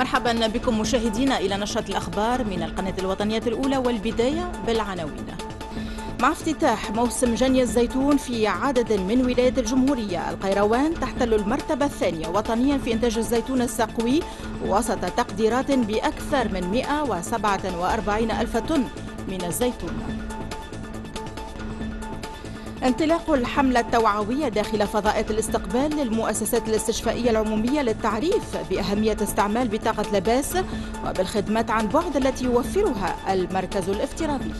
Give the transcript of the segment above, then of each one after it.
مرحبا بكم مشاهدينا إلى نشرة الأخبار من القناة الوطنية الأولى، والبداية بالعناوين. مع افتتاح موسم جني الزيتون في عدد من ولايات الجمهورية، القيروان تحتل المرتبة الثانية وطنيا في إنتاج الزيتون السقوي وسط تقديرات بأكثر من 147 ألف طن من الزيتون. انطلاق الحملة التوعوية داخل فضاءات الاستقبال للمؤسسات الاستشفائية العمومية للتعريف بأهمية استعمال بطاقة لباس وبالخدمات عن بعد التي يوفرها المركز الافتراضي.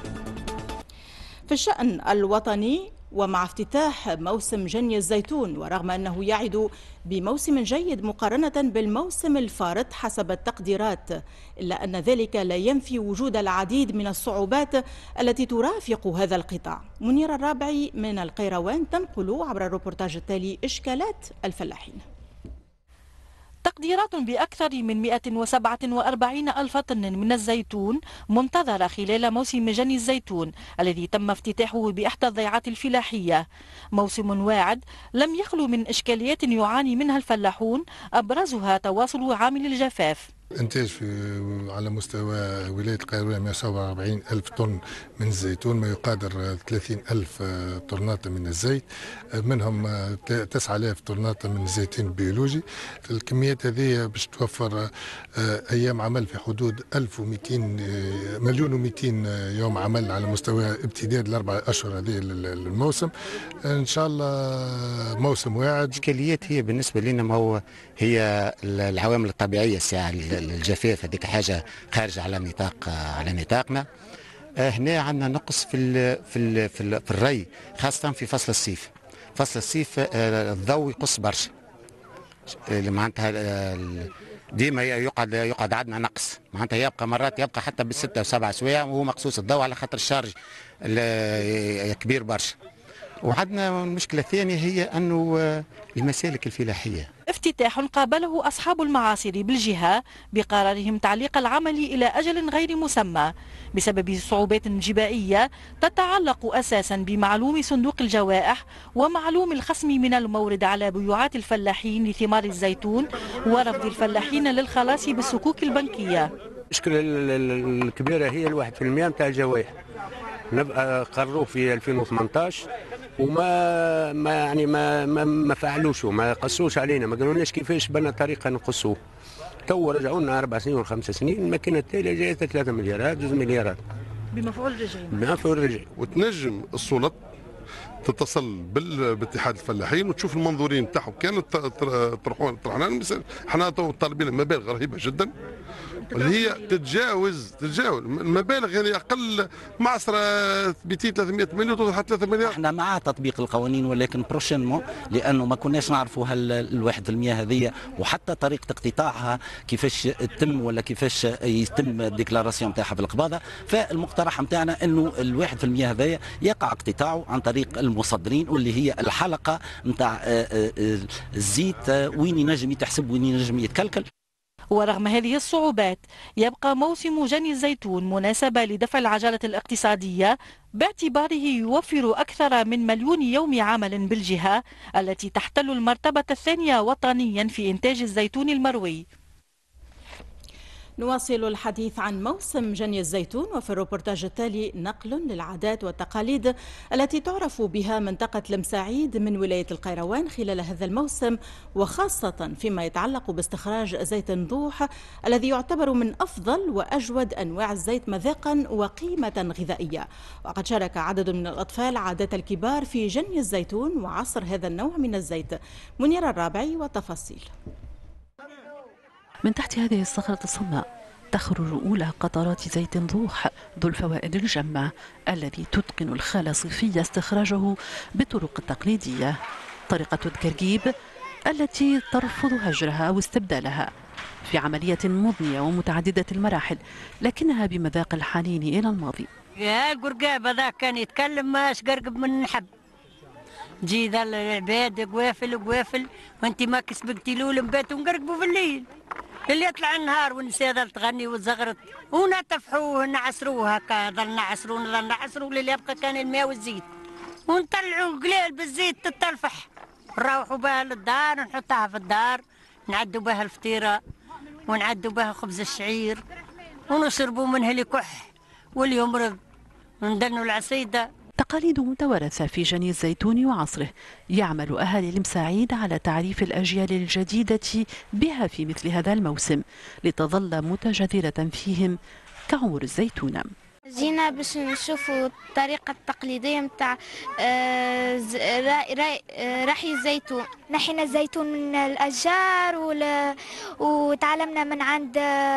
في الشأن الوطني، ومع افتتاح موسم جني الزيتون ورغم أنه يعد بموسم جيد مقارنة بالموسم الفارط حسب التقديرات، إلا أن ذلك لا ينفي وجود العديد من الصعوبات التي ترافق هذا القطاع. منيرة الرابعي من القيروان تنقل عبر الروبورتاج التالي إشكالات الفلاحين. تقديرات بأكثر من 147 ألف طن من الزيتون منتظرة خلال موسم جني الزيتون الذي تم افتتاحه بإحدى الضيعات الفلاحية. موسم واعد لم يخلو من إشكاليات يعاني منها الفلاحون، أبرزها تواصل عامل الجفاف. إنتاج على مستوى ولاية القيروان 147 ألف طن من الزيتون، ما يقادر 30 ألف طرناطة من الزيت، منهم 9000 طرناطة من الزيتون البيولوجي. الكميات هذه باش توفر أيام عمل في حدود 1200 مليون و200 يوم عمل على مستوى ابتداء الأربع أشهر هذه الموسم. إن شاء الله موسم واعد. الإشكاليات هي بالنسبة لنا ما هو هي العوامل الطبيعية الساعة الجفاف، هذيك حاجة خارجة على نطاقنا. هنا عندنا نقص في الري، خاصة في فصل الصيف. فصل الصيف الضوء يقص برشا، معناتها ديما يقعد عندنا نقص، معناتها يبقى مرات يبقى حتى بالستة وسبع سوايع وهو مقصوص الضوء على خاطر الشارج كبير برشا. وعندنا المشكلة الثانية هي أنه المسالك الفلاحية. افتتاح قابله أصحاب المعاصر بالجهة بقرارهم تعليق العمل إلى أجل غير مسمى بسبب صعوبات جبائية تتعلق أساسا بمعلوم صندوق الجوائح ومعلوم الخصم من المورد على بيوعات الفلاحين لثمار الزيتون ورفض الفلاحين للخلاص بالصكوك البنكية. المشكلة الكبيرة هي 1% نتاع الجوائح، نبقى قرروه في 2018 وما يعني ما فعلوش وما قصوش علينا، ما قالولناش كيفاش بنا طريقه نقصوه. تو رجعوا لنا 4 سنين و5 سنين، الماكينه التاليه جايه 3 مليارات 2 مليارات بمفعول رجعي. بمفعول رجعي. وتنجم السلط تتصل باتحاد الفلاحين وتشوف المنظورين بتاعهم كانوا طرحنا احنا طالبين مبالغ رهيبه جدا اللي هي تتجاوز المبالغ، يعني اقل معصره 200 300 مليون توصل حتى 3 مليار. احنا مع تطبيق القوانين، ولكن بروشينمون لانه ما كناش نعرفوا ال1% هذه وحتى طريقه اقتطاعها كيفاش تتم ولا كيفاش يتم الديكلاراسيون نتاعها في القباضه. فالمقترح نتاعنا انه ال1% هذايا يقع اقتطاعه عن طريق المصدرين، واللي هي الحلقه نتاع الزيت وين ينجم يتحسب وين ينجم يتكلكل. ورغم هذه الصعوبات يبقى موسم جني الزيتون مناسبة لدفع العجلة الاقتصادية باعتباره يوفر أكثر من 1,000,000 يوم عمل بالجهة التي تحتل المرتبة الثانية وطنيا في إنتاج الزيتون المروي. نواصل الحديث عن موسم جني الزيتون، وفي الروبورتاج التالي نقل للعادات والتقاليد التي تعرف بها منطقة المساعيد من ولاية القيروان خلال هذا الموسم، وخاصة فيما يتعلق باستخراج زيت النضوح الذي يعتبر من أفضل وأجود أنواع الزيت مذاقا وقيمة غذائية. وقد شارك عدد من الأطفال عادات الكبار في جني الزيتون وعصر هذا النوع من الزيت. منيرة الرابعي والتفاصيل. من تحت هذه الصخرة الصماء تخرج أولى قطرات زيت نضوح ذو الفوائد الجمة الذي تتقن الخالة الصيفية استخراجه بالطرق التقليدية، طريقة الكركيب التي ترفض هجرها أو استبدالها في عملية مضنية ومتعددة المراحل، لكنها بمذاق الحنين إلى الماضي. يا القرقاب هذا كان يتكلم ماش قرقب من نحب جي ذا العباد قوافل وانت ما كسبقتي لول نباتوا نقرقبوا في الليل، اللي يطلع النهار والنساء ظل تغني وتزغرط ونتفحوه نعسروه هكا، ظل نعسروا اللي يبقى كان الماء والزيت ونطلعوا قليل بالزيت تتلفح، نروحوا بها للدار نحطها في الدار نعدوا بها الفطيره ونعدوا بها خبز الشعير ونشربوا منها لكح واللي يمرض وندنوا العصيدة. تقاليد متوارثة في جني الزيتون وعصره. يعمل أهالي المساعيد على تعريف الأجيال الجديدة بها في مثل هذا الموسم لتظل متجذرة فيهم كعمر الزيتون. جينا باش نشوفوا الطريقة التقليدية متاع رحي الزيتون. نحينا الزيتون من الأشجار وتعلمنا من عند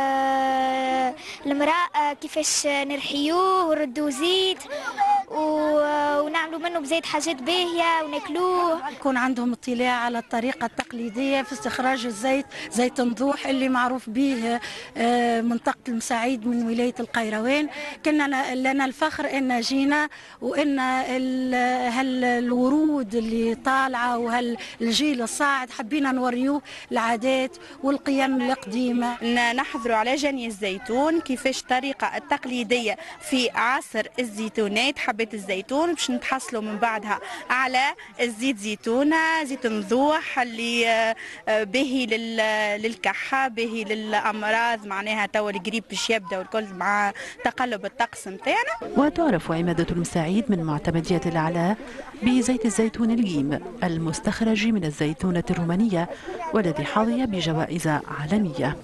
المرأة كيفاش نرحيوه ونردوا زيت ونعملوا منه بزيت حاجات باهية وناكلوه. يكون عندهم اطلاع على الطريقة التقليدية في استخراج الزيت، زيت نضوح اللي معروف به منطقة المساعيد من ولاية القيروان. كنا لنا الفخر ان جينا وان هالورود اللي طالعة وهالجيل الصاعد حبينا نوريوه العادات والقيم القديمة. نحضروا على جني الزيتون كيفاش الطريقة التقليدية في عصر الزيتونات، حبة الزيتون باش نتحصلوا من بعدها على الزيت زيتونة، زيت مذوح اللي باهي للكحة، باهي للأمراض، معناها توا القريب باش يبدا والكل مع تقلب الطقس نتاعنا. وتعرف عمادة المساعيد من معتمدية العلاء بزيت الزيتون الجيم المستخرج من الزيتونة الرومانية والذي حظي بجوائز عالمية.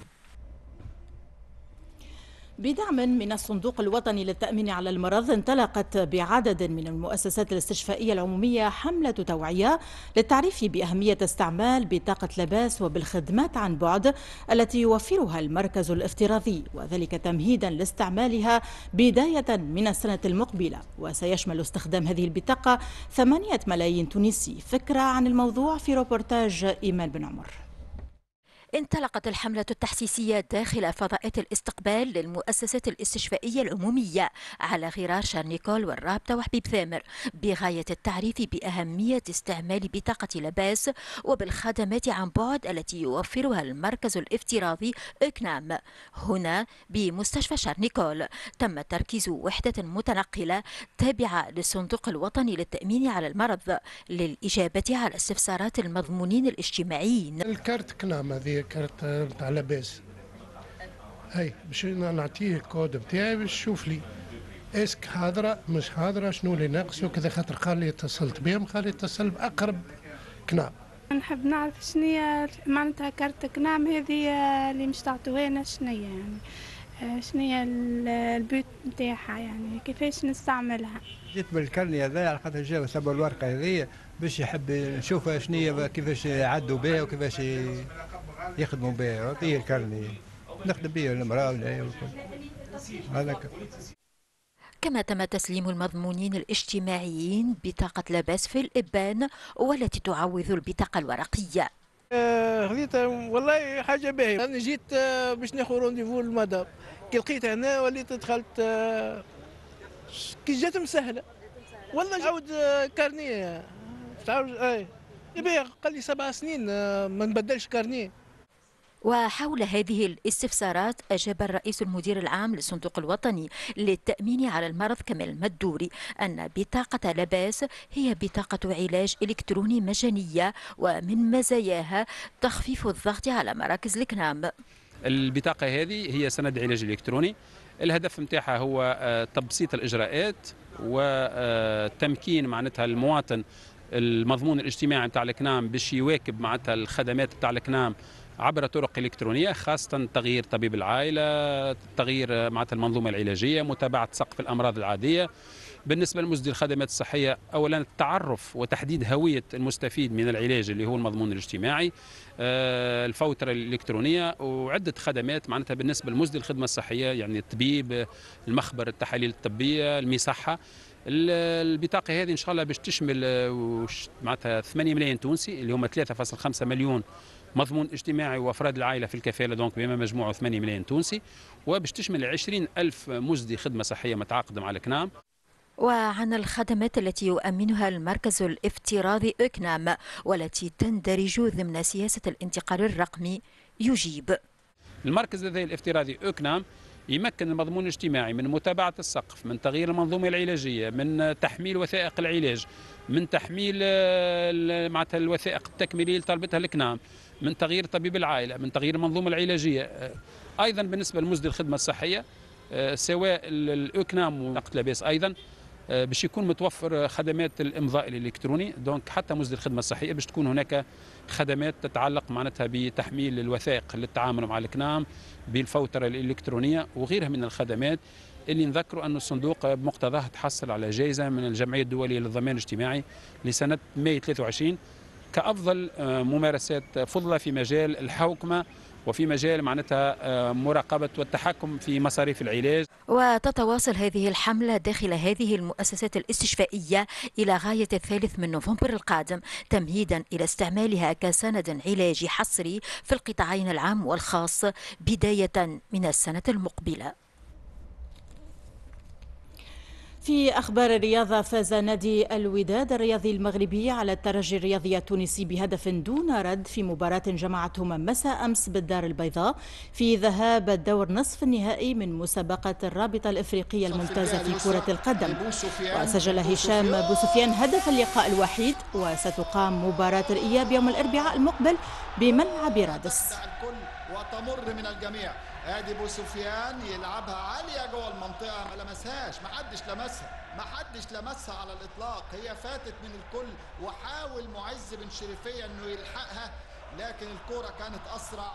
بدعم من الصندوق الوطني للتأمين على المرض انطلقت بعدد من المؤسسات الاستشفائية العمومية حملة توعية للتعريف بأهمية استعمال بطاقة لباس وبالخدمات عن بعد التي يوفرها المركز الافتراضي، وذلك تمهيدا لاستعمالها بداية من السنة المقبلة. وسيشمل استخدام هذه البطاقة 8 ملايين تونسي. فكرة عن الموضوع في روبورتاج إيمان بن عمر. انطلقت الحملة التحسيسية داخل فضاءات الاستقبال للمؤسسات الاستشفائية العمومية على غرار شارنيكول والرابطة وحبيب ثامر بغاية التعريف بأهمية استعمال بطاقة لباس وبالخدمات عن بعد التي يوفرها المركز الافتراضي إكنام. هنا بمستشفى شارنيكول تم تركيز وحدة متنقلة تابعة للصندوق الوطني للتأمين على المرض للإجابة على استفسارات المضمونين الاجتماعيين. الكارت كنام هذه كارت تاع لاباس، هاي باش نعطيه الكود بتاعي باش يشوف لي اسك حاضره مش حاضره، شنو اللي ناقص وكذا، خاطر قال لي اتصلت بهم قال لي اتصل باقرب كنام. نحب نعرف شنو هي معناتها كارت كنام هذه اللي مش تعطوها لنا، شنو هي يعني شنو هي البيوت نتاعها، يعني كيفاش نستعملها. جيت بالكرني هذا على خاطر جاوا سبوا الورقه هذه باش يحب نشوفها شنو هي كيفاش يعدوا بها وكيفاش يخدموا بها. هذه الكرني نخدم بها المراه والعيال والكل هذاك. كما تم تسليم المضمونين الاجتماعيين بطاقة لباس في الإبان والتي تعوض البطاقة الورقية. خذيت والله حاجة باهية. أنا جيت باش ناخذ رونديفو للمدام، كي لقيت هنا وليت دخلت كي جات مسهلة والله نعاود كارنيه تعاود قال لي 7 سنين ما نبدلش كارنيه. وحول هذه الاستفسارات أجاب الرئيس المدير العام للصندوق الوطني للتأمين على المرض كمال المدوري أن بطاقة لباس هي بطاقة علاج إلكتروني مجانية ومن مزاياها تخفيف الضغط على مراكز الإكنام. البطاقة هذه هي سند علاج إلكتروني، الهدف نتاعها هو تبسيط الإجراءات وتمكين معناتها المواطن المضمون الاجتماعي نتاع الإكنام باش يواكب معناتها الخدمات نتاع الإكنام عبر طرق إلكترونية، خاصة تغيير طبيب العائلة، تغيير معناتها المنظومة العلاجية، متابعة سقف الأمراض العادية. بالنسبة لمسدي الخدمات الصحية، أولا التعرف وتحديد هوية المستفيد من العلاج اللي هو المضمون الاجتماعي، الفوترة الإلكترونية وعدة خدمات معناتها بالنسبة لمسدي الخدمة الصحية، يعني الطبيب، المخبر، التحاليل الطبية، المصحة. البطاقة هذه إن شاء الله باش تشمل معناتها 8 ملايين تونسي اللي هم 3.5 مليون مضمون اجتماعي وافراد العائله في الكفاله، دونك بما مجموعه 8 ملايين تونسي، وباش تشمل 20,000 مسدي خدمه صحيه متعاقد مع الإكنام. وعن الخدمات التي يؤمنها المركز الافتراضي إكنام والتي تندرج ضمن سياسه الانتقال الرقمي يجيب. المركز هذا الافتراضي إكنام يمكن المضمون الاجتماعي من متابعه السقف، من تغيير المنظومه العلاجيه، من تحميل وثائق العلاج، من تحميل معناتها الوثائق التكميليه اللي طلبتها الإكنام، من تغيير طبيب العائلة، من تغيير المنظومة العلاجية. أيضا بالنسبة لمزد الخدمة الصحية سواء الأوكنام ونقل لاباس أيضا باش يكون متوفر خدمات الإمضاء الإلكتروني. دونك حتى مزد الخدمة الصحية باش تكون هناك خدمات تتعلق معناتها بتحميل الوثائق للتعامل مع الإكنام، بالفوترة الإلكترونية وغيرها من الخدمات اللي نذكروا أن الصندوق بمقتضاه تحصل على جائزة من الجمعية الدولية للضمان الاجتماعي لسنة ماي 23 كأفضل ممارسات فضلة في مجال الحوكمة وفي مجال معناتها مراقبة والتحكم في مصاريف العلاج. وتتواصل هذه الحملة داخل هذه المؤسسات الاستشفائية إلى غاية 3 نوفمبر القادم، تمهيدا إلى استعمالها كسند علاجي حصري في القطاعين العام والخاص بداية من السنة المقبلة. في أخبار الرياضة، فاز نادي الوداد الرياضي المغربي على الترجي الرياضي التونسي بهدف دون رد في مباراة جمعتهم مساء أمس بالدار البيضاء في ذهاب الدور نصف النهائي من مسابقة الرابطة الإفريقية الممتازة في كرة القدم. وسجل هشام بوسفيان هدف اللقاء الوحيد، وستقام مباراة الإياب يوم الأربعاء المقبل بملعب رادس. وتمر من الجميع. ادي بوسفيان يلعبها عاليه جوه المنطقه، ما لمسهاش، ما حدش لمسها على الاطلاق، هي فاتت من الكل، وحاول معز بن شريفيه انه يلحقها لكن الكره كانت اسرع.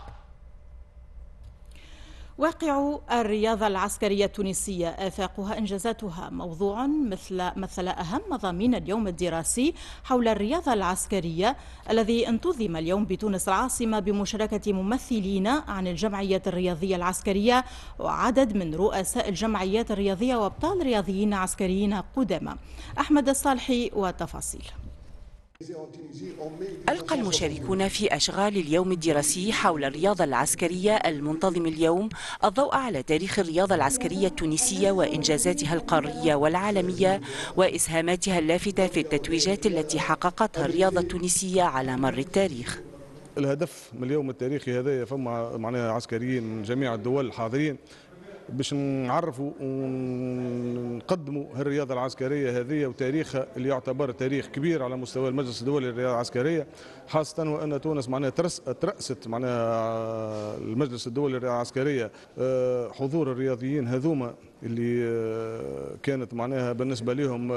واقع الرياضة العسكرية التونسية، آفاقها إنجازاتها، موضوع مثل أهم مضامين اليوم الدراسي حول الرياضة العسكرية الذي انتظم اليوم بتونس العاصمة بمشاركة ممثلين عن الجمعيات الرياضية العسكرية وعدد من رؤساء الجمعيات الرياضية وأبطال رياضيين عسكريين قدامى. أحمد الصالحي وتفاصيل. ألقى المشاركون في أشغال اليوم الدراسي حول الرياضة العسكرية المنتظم اليوم الضوء على تاريخ الرياضة العسكرية التونسية وإنجازاتها القارية والعالمية وإسهاماتها اللافتة في التتويجات التي حققتها الرياضة التونسية على مر التاريخ. الهدف من اليوم التاريخي هذا فما معناها عسكريين من جميع الدول الحاضرين باش نعرفوا ونقدموا الرياضة العسكرية هذه وتاريخها اللي يعتبر تاريخ كبير على مستوى المجلس الدولي للرياضة العسكرية، خاصة وأن تونس معناها ترأست معناها المجلس الدولي للرياضة العسكرية حضور الرياضيين هذوما اللي كانت معناها بالنسبة لهم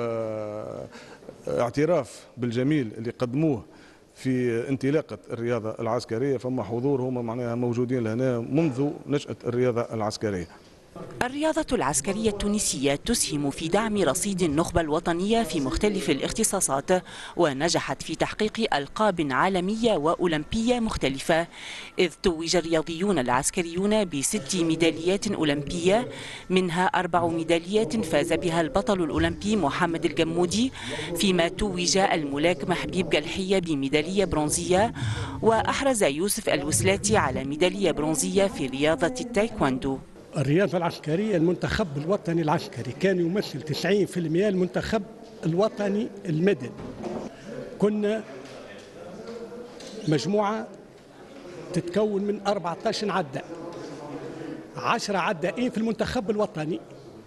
اعتراف بالجميل اللي قدموه في انطلاقة الرياضة العسكرية. فما حضور هما معناها موجودين لهنا منذ نشأة الرياضة العسكرية. الرياضة العسكرية التونسية تسهم في دعم رصيد النخبة الوطنية في مختلف الاختصاصات، ونجحت في تحقيق ألقاب عالمية وأولمبية مختلفة، إذ توج الرياضيون العسكريون ب6 ميداليات أولمبية، منها 4 ميداليات فاز بها البطل الأولمبي محمد الجمودي، فيما توج الملاكم حبيب جلحية بميدالية برونزية، وأحرز يوسف الوسلاتي على ميدالية برونزية في رياضة التايكواندو. الرياضة العسكرية، المنتخب الوطني العسكري كان يمثل 90% المنتخب الوطني المدني. كنا مجموعة تتكون من 14 عداء، 10 عدائين في المنتخب الوطني،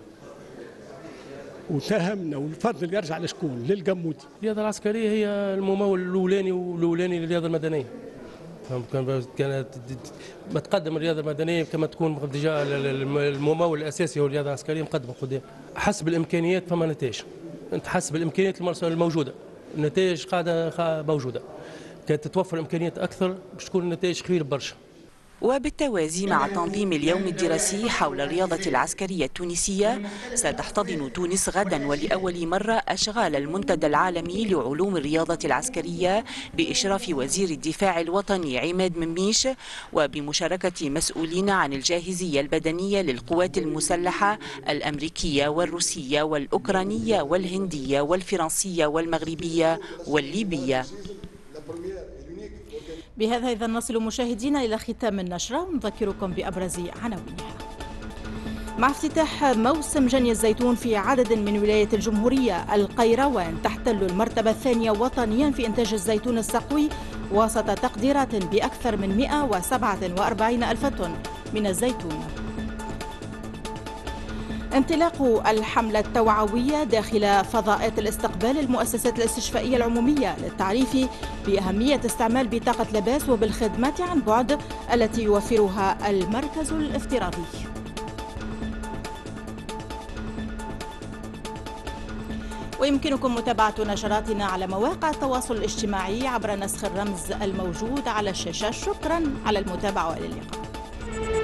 وساهمنا والفضل يرجع لشكون؟ للجمودي. الرياضة العسكرية هي الممول الأولاني للرياضة المدنية. كانت بتقدم الرياضه المدنيه كما تكون ديجا الممول الاساسي هو الرياضه العسكريه مقدمه قدام. حسب الامكانيات فما نتائج، انت حسب الامكانيات الموجوده، النتائج قاعده موجوده. كانت تتوفر امكانيات اكثر باش تكون النتائج خير برشا. وبالتوازي مع تنظيم اليوم الدراسي حول الرياضة العسكرية التونسية، ستحتضن تونس غدا ولأول مرة أشغال المنتدى العالمي لعلوم الرياضة العسكرية بإشراف وزير الدفاع الوطني عماد منميش، وبمشاركة مسؤولين عن الجاهزية البدنية للقوات المسلحة الأمريكية والروسية والأوكرانية والهندية والفرنسية والمغربية والليبية. بهذا إذا نصل مشاهدينا إلى ختام النشرة، ونذكركم بأبرز عناوينها. مع افتتاح موسم جني الزيتون في عدد من ولايات الجمهورية، القيروان تحتل المرتبة الثانية وطنيا في إنتاج الزيتون السقوي وسط تقديرات بأكثر من 147 ألف طن من الزيتون. انطلاق الحملة التوعوية داخل فضاءات الاستقبال المؤسسات الاستشفائية العمومية للتعريف بأهمية استعمال بطاقة لباس وبالخدمات عن بعد التي يوفرها المركز الافتراضي. ويمكنكم متابعة نشراتنا على مواقع التواصل الاجتماعي عبر نسخ الرمز الموجود على الشاشة. شكرا على المتابعة وإلى اللقاء.